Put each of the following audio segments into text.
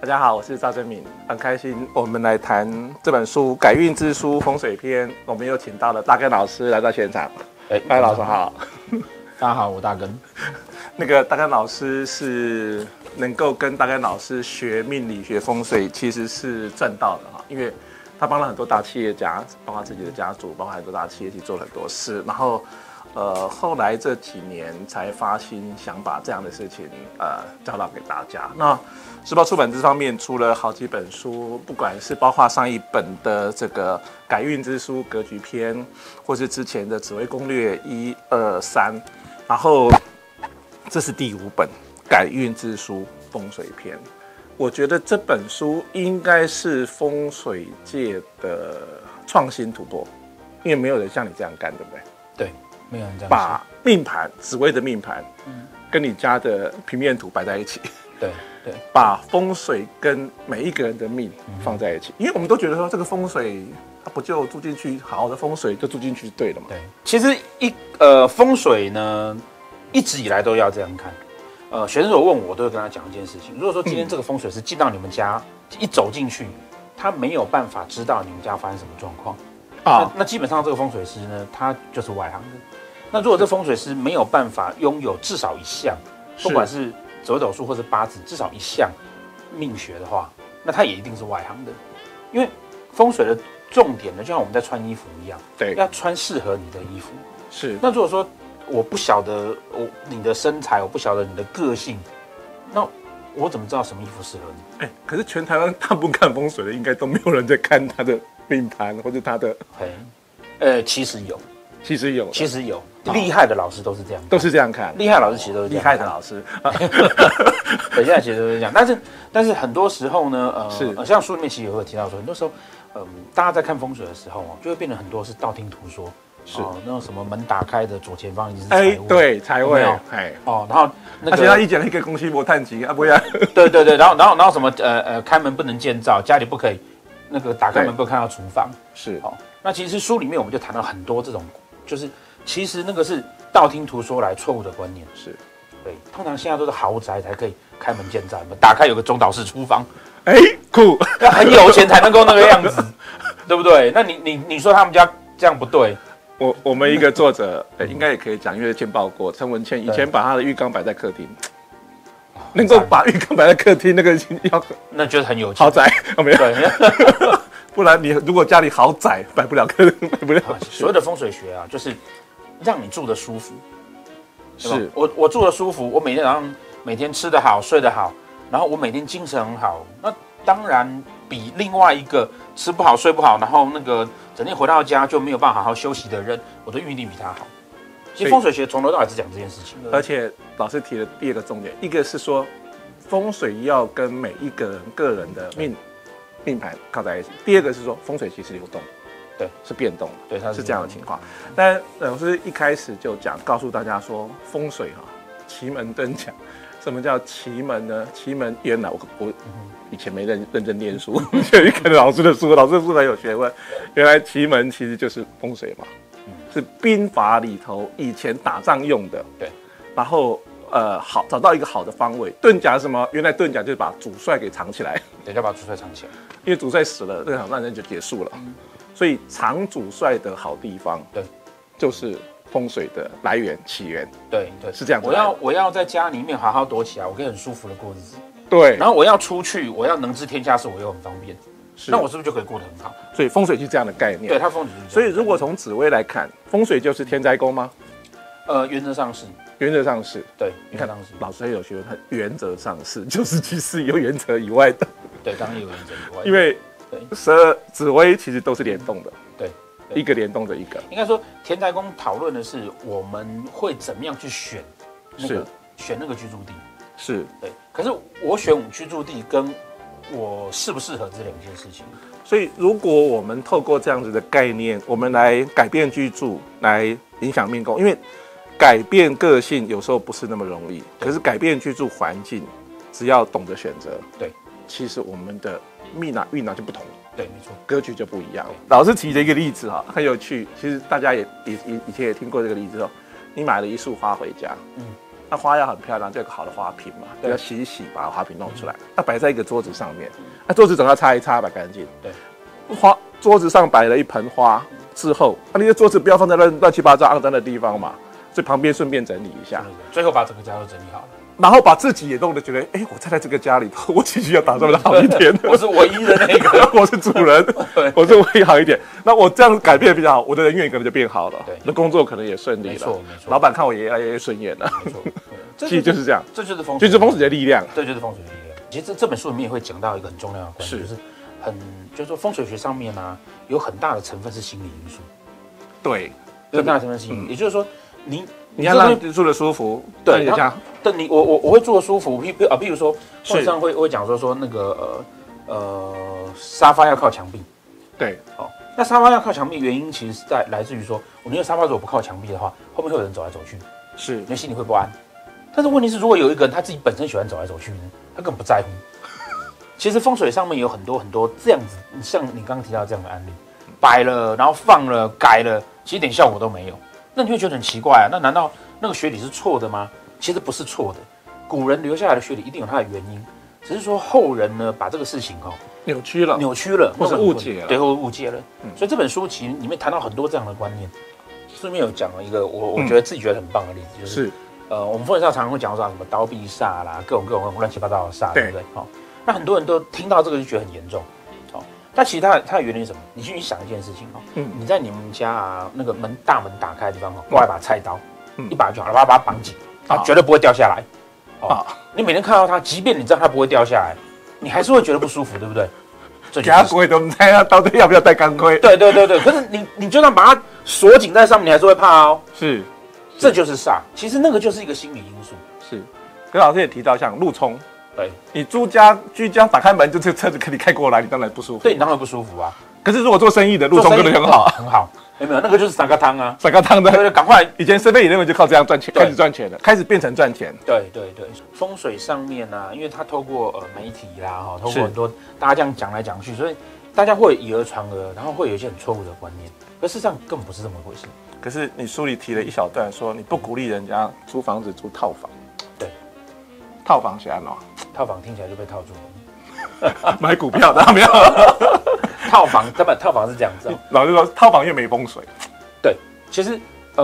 大家好，我是赵正敏，很开心我们来谈这本书《改运之书风水篇》，我们又请到了大根老师来到现场。大根老师好。 大家好，我大根。 大根老师是能够跟大根老师学命理学风水，其实是赚到的哈，因为他帮了很多大企业家，包括自己的家族，包括很多大企业去做了很多事，然后后来这几年才发心想把这样的事情教导给大家。那时报出版这方面出了好几本书，不管是包括上一本的这个改运之书格局篇，或是之前的紫微攻略1、2、3，然后这是第5本改运之书风水篇。我觉得这本书应该是风水界的创新突破，因为没有人像你这样干，对不对？ 对，没有人这样把命盘紫微的命盘，跟你家的平面图摆在一起。 对， 把风水跟每一个人的命放在一起，因为我们都觉得说这个风水，它不就住进去，好的风水就住进去就对了嘛。 对，其实风水呢，一直以来都要这样看。学生如果问我，都会跟他讲一件事情：如果说今天这个风水是进到你们家，一走进去，他没有办法知道你们家发生什么状况那基本上这个风水师呢，他就是外行的。那如果这风水师没有办法拥有至少一项，不管是紫微斗数或是八字，至少一项命学的话，那他也一定是外行的。因为风水的重点呢，就像我们在穿衣服一样， 对， 要穿适合你的衣服。 是。 那如果说我不晓得你的身材，我不晓得你的个性，那我怎么知道什么衣服适合你？ 可是全台湾大部分看风水的，应该都没有人在看他的命盘或者他的。 其实有。厉害的老师都是这样看， 都是这样看。 厉害的老师其实都是这样看。 厉害的老师， 对，现在其实都是这样。但是很多时候呢，像书里面其实也会提到说，很多时候，大家在看风水的时候就会变得很多是道听途说。是那种什么门打开的左前方一定是财位， 对，财位然后而且他一讲一个恭喜莫探吉不要。 对，然后什么开门不能见灶，家里不可以那个打开门不可以看到厨房。 是那其实书里面我们就谈到很多这种，就是其实那个是道听途说来错误的观念。是对，通常现在都是豪宅才可以开门见灶，打开有个中岛式厨房， 酷， 要很有钱才能够那个样子，对不对？那你说他们家这样不对？ 我们一个作者应该也可以讲，因为见报过陈文茜以前把他的浴缸摆在客厅，能够把浴缸摆在客厅， 那就是很有钱豪宅，没有？不然你如果家里豪宅摆不了客厅，摆不了。 所谓的风水学啊，就是让你住的舒服。 是我住的舒服，我每天早上每天吃得好，睡得好，然后我每天精神很好，那当然比另外一个吃不好睡不好，然后那个整天回到家就没有办法好好休息的人，我的运力比他好。其实风水学从头到尾是讲这件事情。 而且老师提了第2个重点，一个是说风水要跟每一个人个人的命盘靠在一起；第2个是说风水其实流动，对，是变动的， 对，它是这样的情况。但老师一开始就告诉大家说，风水奇门遁甲。什么叫奇门呢？奇门原来我以前没认真念书，就看老师的书，老师的书很有学问。原来奇门其实就是风水嘛，是兵法里头以前打仗用的。对，然后好找到一个好的方位。遁甲是什么？原来遁甲就是把主帅给藏起来， 对，要把主帅藏起来， 因为主帅死了，这场战争就结束了。所以藏主帅的好地方，对，就是风水的来源起源。对，是这样子。 我要在家里面好好躲起来，我可以很舒服的过日子。 对， 然后我要出去，我要能知天下事，我又很方便。那我是不是就可以过得很好？ 所以风水是这样的概念。 对，它风水是这样。 所以如果从紫微来看，风水就是天灾宫吗？ 原则上是。 原则上是。对，你看老师也有学问，原则上是，就是其实有原则以外的。 对，当然有原则以外的。 因为12紫微其实都是联动的。对。一个联动的一个， 应该说天灾宫讨论的是我们会怎么样去选那个居住地，是对。可是我选居住地跟我适不适合这2件事情。 所以如果我们透过这样子的概念，我们来改变居住，来影响命宫，因为改变个性有时候不是那么容易，可是改变居住环境，只要懂得选择，对，其实我们的命运就不同了。 对，没错， 格局就不一样。老师提的一个例子很有趣，其实大家以前也听过这个例子你买了一束花回家， 那花要很漂亮，就有个好的花瓶嘛，就要洗一洗，把花瓶弄出来，要摆在一个桌子上面，那桌子总要擦一擦，摆干净。 对， 桌子上摆了一盆花之后，那你的桌子不要放在乱七八糟肮脏的地方嘛，所以旁边顺便整理一下， 最后把整个家都整理好了。 然后把自己也弄得觉得，哎，我在这个家里头，我其实要打扮的好一点。 我是唯一的那个， 我是主人，我是唯一好一点。那我这样改变比较好，我的人缘可能就变好了， 对， 那工作可能也顺利了， 没错。 老板看我也越来越顺眼了， 没错。 其实就是这样， 这就是风水， 就是风水的力量， 这就是风水的力量。其实这本书里面也会讲到一个很重要的观点，就是说风水学上面呢，有很大的成分是心理因素。 对， 很大的成分是心理，也就是说你要让你住的舒服， 对，但我会住的舒服，譬如说，事实上会讲说那个沙发要靠墙壁， 对， 哦，那沙发要靠墙壁，原因其实是来自于说，我那个沙发如果不靠墙壁的话，后面会有人走来走去， 是， 你心里会不安。但是问题是，如果有一个人他自己本身喜欢走来走去呢，他根本不在乎。其实风水上面有很多这样子，像你刚刚提到这样的案例，摆了，然后放了，改了，其实一点效果都没有。那你会觉得很奇怪啊？那难道那个学理是错的吗？其实不是错的，古人留下来的学理一定有它的原因，只是说后人呢把这个事情扭曲了， 或者误解了， 对，或者误解了。所以这本书其实里面谈到很多这样的观念。书里面有讲了一个我觉得自己觉得很棒的例子，就是我们风水上常常会讲到什么刀壁煞啦，各种乱七八糟的煞，对不对？好，那很多人都听到这个就觉得很严重。但其实它的原理是什么？你去想一件事情你在你们家啊那个大门打开的地方挂一把菜刀，一把就好了，把它绑紧，它绝对不会掉下来。你每天看到它，即便你知道它不会掉下来，你还是会觉得不舒服，对不对？ 钢盔都不知道到底要不要戴钢盔？ 对。可是你就算把它锁紧在上面，你还是会怕哦。 是， 这就是煞。其实那个就是一个心理因素。 是，跟老师也提到像路冲。 对， 你居家打开门，就这车子可以开过来，你当然不舒服。 对，你当然不舒服啊。 可是如果做生意的路冲真的很好， 很好。有没有？那个就是三个汤啊， 三个汤的。 对，赶快。 以前7-11就靠这样赚钱，开始赚钱了，开始变成赚钱。 对。风水上面啊，因为它透过媒体啦，透过很多大家这样讲来讲去，所以大家会以讹传讹，然后会有一些很错误的观念。可事实上根本不是这么一回事。 可是你书里提了一小段说，你不鼓励人家租房子租套房。 对， 套房是安怎？ 套房听起来就被套住了。 买股票的没有？ 套房是这样子。 老师说套房又没风水。 对，其实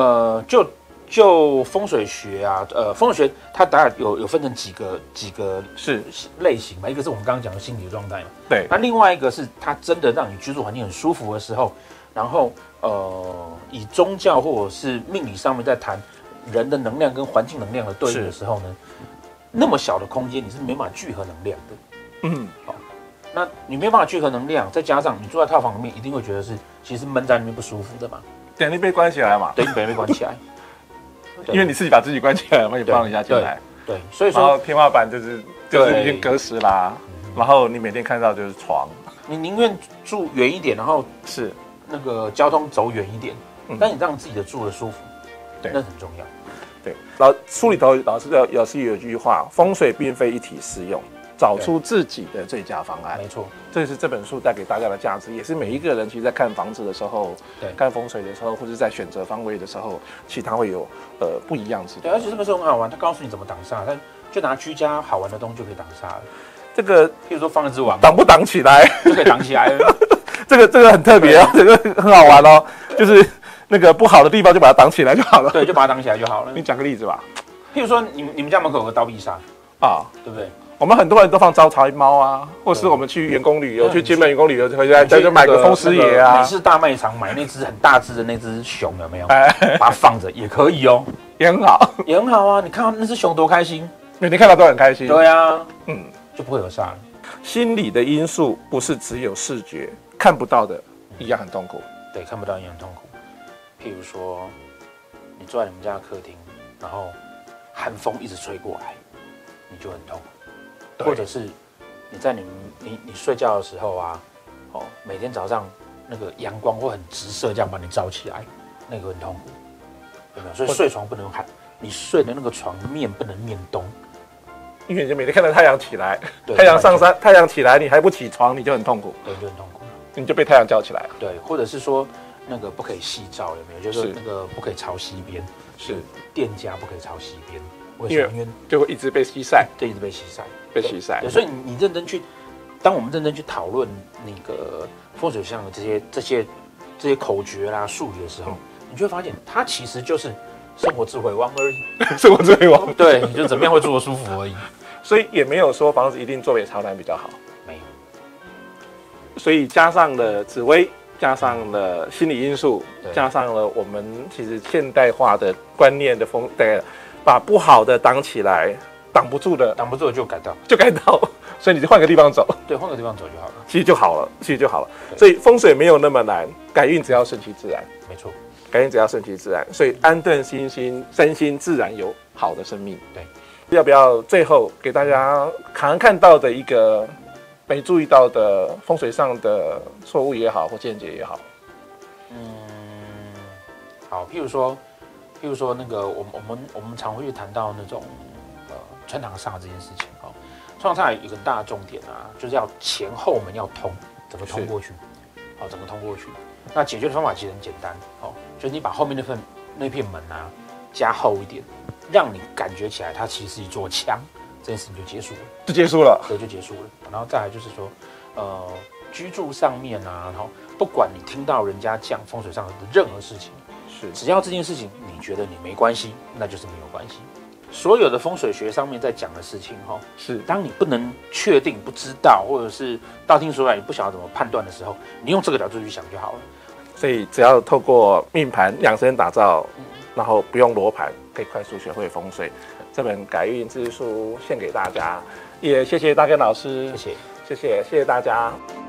就风水学啊，风水学它大概有分成几个是类型嘛，一个是我们刚刚讲的心理状态嘛， 对， 那另外一个是它真的让你居住环境很舒服的时候，然后以宗教或者是命理上面在谈人的能量跟环境能量的对应的时候呢，那么小的空间你是没办法聚合能量的，好，那你没办法聚合能量，再加上你住在套房里面，一定会觉得是其实闷在那边不舒服的嘛， 对，你被关起来嘛， 对，你被关起来。 因为你自己把自己关起来嘛，也不让人家进来。 对，所以说天花板就是已经隔实啦，然后你每天看到就是床， 你宁愿住远一点，然后是那个交通走远一点，但你让自己的住的舒服， 对， 那很重要。 对，书里头老师有一句话：风水并非一体适用，找出自己的最佳方案。 没错， 这是这本书带给大家的价值，也是每一个人其实在看房子的时候，看风水的时候，或者在选择方位的时候，其实它会有不一样之处。 对，而且这本书很好玩，它告诉你怎么挡煞，它就拿居家好玩的东西就可以挡煞了。 这个， 譬如说放一只网， 挡不挡起来就可以挡起来了。 这个很特别哦，这个很好玩哦，就是那个不好的地方就把它挡起来就好了。 对，就把它挡起来就好了。 你讲个例子吧。 譬如说你们家门口有个刀壁煞啊，对不对？ 我们很多人都放招财猫啊，或是我们去员工旅游，去金门员工旅游，回来再就买个风师爷啊。 美式大卖场买那只很大只的那只熊有没有？把它放着也可以哦， 也很好， 也很好啊。你看到那只熊多开心， 每天看到都很开心。 对啊，就不会有煞了。 心理的因素不是只有视觉看不到的，一样很痛苦。 对，看不到一样很痛苦。譬如说，你坐在你们家的客厅，然后寒风一直吹过来，你就很痛苦。或者是你在你睡觉的时候啊，每天早上那个阳光会很直射，这样把你照起来，那个很痛苦，有没有？所以睡床不能你睡的那个床面不能面东， 因为你就每天看到太阳起来，太阳上山，太阳起来，你还不起床，你就很痛苦， 对，就很痛苦， 你就被太阳叫起来了。 对，或者是说那个不可以夕照，有没有？就是那个不可以朝西边， 是店家不可以朝西边。 会水淹， 就会一直被西晒， 就一直被西晒， 被西晒。 对，所以你认真去，当我们认真去讨论那个风水上的这些口诀啦、术语的时候，你就会发现它其实就是生活智慧王而已。 生活智慧王， 对，你就怎么样会住得舒服而已。 所以也没有说房子一定坐北朝南比较好， 没有。 所以加上了紫微，加上了心理因素，加上了我们其实现代化的观念的把不好的挡起来，挡不住的就改道， 所以你就换个地方走， 对，换个地方走就好了， 其实就好了。所以风水没有那么难，改运只要顺其自然， 没错， 改运只要顺其自然，所以安顿心身心自然有好的生命。 对， 要不要最后给大家看到的一个没注意到的风水上的错误也好，或见解也好？ 好，譬如说那个我们常会去谈到那种穿堂煞这件事情哦。穿堂煞有一个很大的重点啊，就是要前后门要通，整个通过去，好，整个通过去。那解决的方法其实很简单，哦，就是你把后面那片门啊加厚一点，让你感觉起来它其实是一座墙，这件事情就结束了， 就结束了。 对，就结束了。然后再来就是说，居住上面啊，然后不管你听到人家讲风水上的任何事情，只要这件事情你觉得你没关系，那就是没有关系。所有的风水学上面在讲的事情，当你不能确定、不知道，或者是道听途说你不晓得怎么判断的时候，你用这个角度去想就好了。 所以只要透过命盘量身打造，然后不用罗盘，可以快速学会风水。这本改运之书献给大家，也谢谢大根老师， 谢谢大家。